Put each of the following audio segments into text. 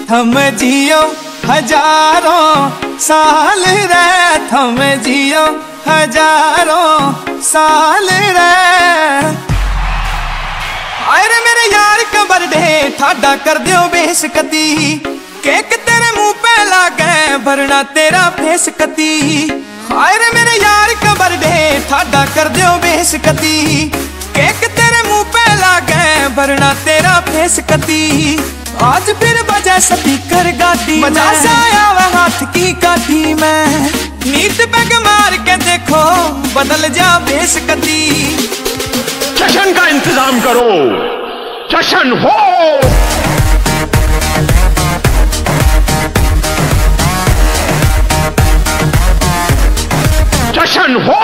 थम जियो हजारों साल रे, थम जियो हजारों साल रे। अरे मेरे यार का बर्थडे ठाडा कर दियो बेशकती, केक तेरे मुंह पे लागे भरना तेरा फेस कती। अरे मेरे यार का बर्थडे ठाडा कर दियो बेशकती, केक तेरे मुंह पे लागे भरना तेरा फेस कती। आज फिर बजा स्पीकर गाड़ी, मजा से आया वह हाथ की काठी में। नीट पैग मार के देखो बदल जा बेशकती। जश्न का इंतजाम करो, जश्न हो। जश्न हो।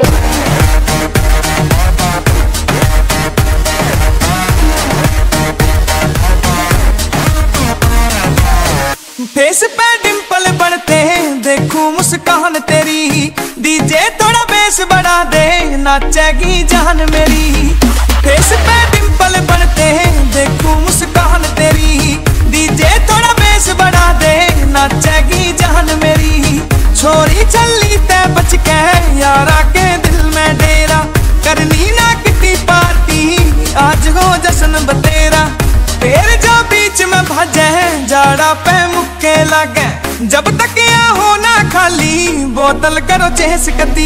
फेस पे डिंपल बनते देखूं मुस्कान तेरी। डीजे थोड़ा बेस बढ़ा दे नाचेगी जान मेरी। फेस पे डिंपल बनते देखूं मुस्कान तेरी। डीजे थोड़ा बेस बढ़ा दे नाचेगी जान मेरी। छोरी चली ते बच के यारा के दिल में डेरा। करनी ना किटी पार्टी आज हो जश्न बतेरा। तेरे जो बीच में भजे जाड़ा पे मुक्के लगे। जब तक या हो ना खाली बोतल करो चेस कती।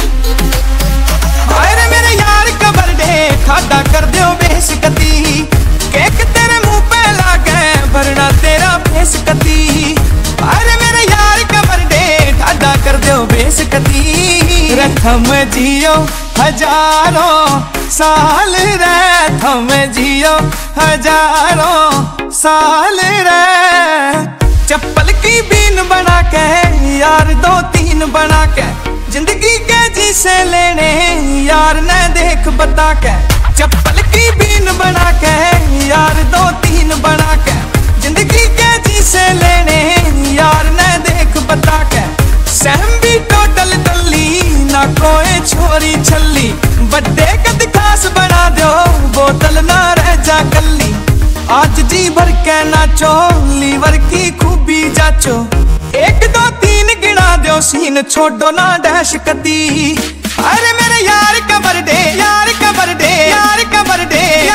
अरे मेरे यार का बर्थडे ठाडा कर दियो बेशकती, केक तेरे मुंह पे लागे भरना तेरा फेस कती। अरे मेरे यार का बर्थडे ठाडा कर दियो बेशकती। थम जियो हजारों साल रे, थम जियो हजारों साल रे। चप्पल की बीन बना के यार दो तीन बना के। जिंदगी के जी से लेने यार ने देख बता के। चप्पल की बीन बना के यार दो तीन बना के। जिंदगी के जी से लेने यार ने देख बता के। सहम भी टोटल टल्ली ना कोई छोरी छल्ली। बर्थडे का खास बना दो बोतल ना रह जा कल्ली। आज जी भर के नाचो लीवर की खूबी जाचो। एक दो तीन गिना दो सीन छोड़ो ना डैश कती। अरे मेरे यार का बर्थडे, यार का बर्थडे, यार का बर्थडे।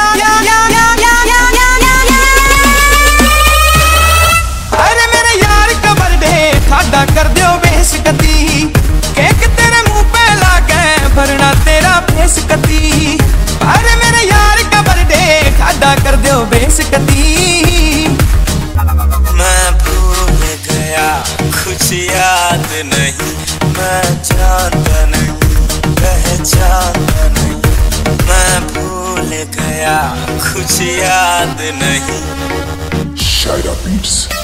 अरे मेरे यार का बर्थडे ठाडा कर दियो बेशकती, केक तेरे मुंह पे लागे भरना तेरा फेस कती। अरे मेरे यार का बर्थडे ठाडा कर दियो बेशकती। मैं भूल गया कुछ याद नहीं, मैं जानता नहीं पहचानता नहीं। मैं भूल गया कुछ याद नहीं। Shut up, beats.